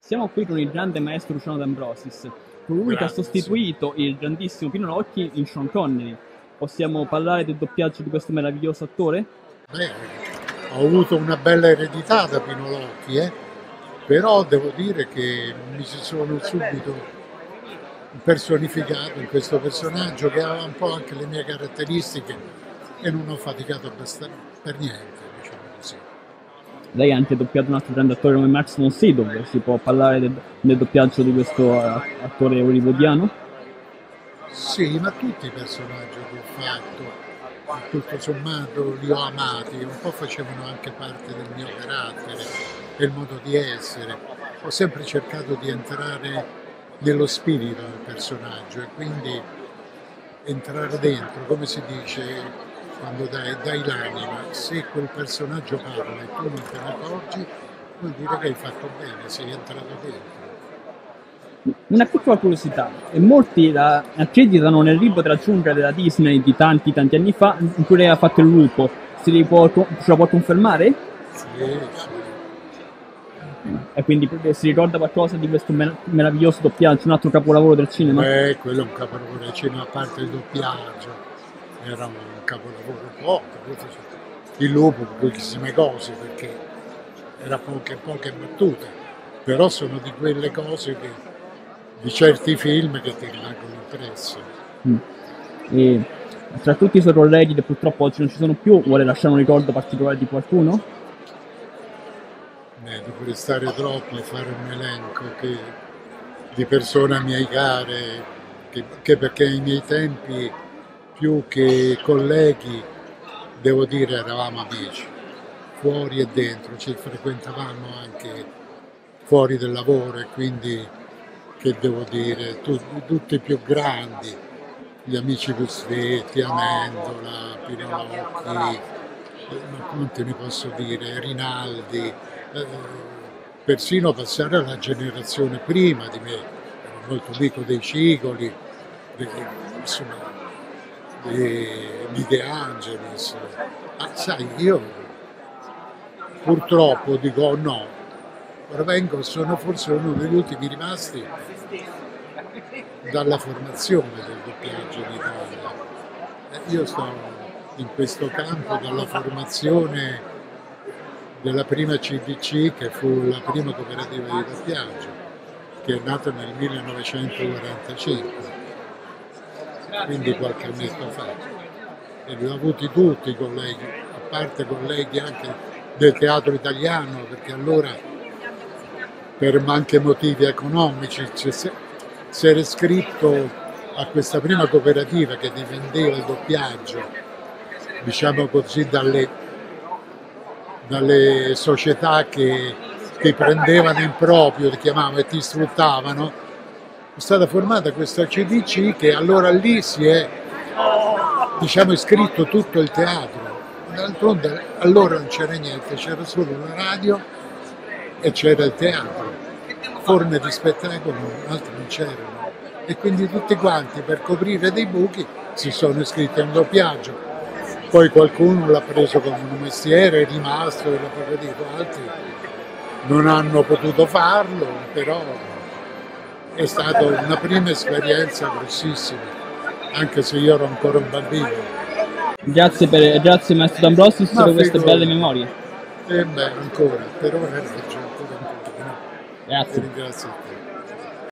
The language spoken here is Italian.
Siamo qui con il grande maestro Luciano D'Ambrosis, colui che ha sostituito il grandissimo Pino Rocchi in Sean Connery. Possiamo parlare del doppiaggio di questo meraviglioso attore? Beh, ho avuto una bella eredità da Pino Rocchi, però devo dire che mi ci sono subito personificato in questo personaggio che aveva un po' anche le mie caratteristiche e non ho faticato abbastanza per niente, diciamo così. Lei ha anche doppiato un altro grande attore come Max von Sydow. Si può parlare del doppiaggio di questo attore hollywoodiano? Sì, ma tutti i personaggi che ho fatto, tutto sommato li ho amati, un po' facevano anche parte del mio carattere, del modo di essere. Ho sempre cercato di entrare nello spirito del personaggio e quindi entrare dentro, come si dice quando dai l'anima. Se quel personaggio parla e tu non te ne accorgi, vuol dire che hai fatto bene, sei entrato dentro. Una piccola curiosità, e molti la accreditano nel libro della giungla della Disney di tanti anni fa, in cui lei ha fatto il lupo. Ce la può confermare? Sì, sì. E quindi si ricorda qualcosa di questo meraviglioso doppiaggio, un altro capolavoro del cinema? Quello è un capolavoro del cinema, a parte il doppiaggio, era un capolavoro il lupo, pochissime cose, perché era poche battute, però sono di quelle cose di certi film che ti rimangono impressi. E tra tutti i suoi colleghi che purtroppo oggi non ci sono più, vuole lasciare un ricordo particolare di qualcuno? Dovrei stare troppo a fare un elenco di persone a miei care, che perché ai miei tempi più che colleghi, devo dire, eravamo amici, fuori e dentro, ci frequentavamo anche fuori del lavoro e quindi, che devo dire, tutti i più grandi, gli amici Gusvetti, Amendola, Pino Rocchi, ma quanti ne posso dire, Rinaldi, persino passare alla generazione prima di me, ero molto amico dei Cigoli, di De Angelis. Sai, io purtroppo dico no, sono forse uno degli ultimi rimasti dalla formazione del doppiaggio in Italia. Io sto in questo campo dalla formazione della prima CDC, che fu la prima cooperativa di doppiaggio, che è nata nel 1945, quindi qualche annetto fa. E li ho avuti tutti i colleghi, a parte colleghi anche del teatro italiano, perché allora per anche motivi economici si era iscritto a questa prima cooperativa che difendeva il doppiaggio, diciamo così, dalle società che ti prendevano in proprio, ti chiamavano e ti sfruttavano. È stata formata questa CDC che allora lì si è, diciamo, iscritto tutto il teatro. D'altronde allora non c'era niente, c'era solo la radio e c'era il teatro. Forme di spettacolo altre non c'erano. E quindi tutti quanti, per coprire dei buchi, si sono iscritti a un doppiaggio. Poi qualcuno l'ha preso come un mestiere, è rimasto della propria vita, altri non hanno potuto farlo, però è stata una prima esperienza grossissima, anche se io ero ancora un bambino. Grazie maestro D'Ambrosis per queste belle memorie. Ancora, per ora ancora un pochino. Grazie. Ringrazio a te.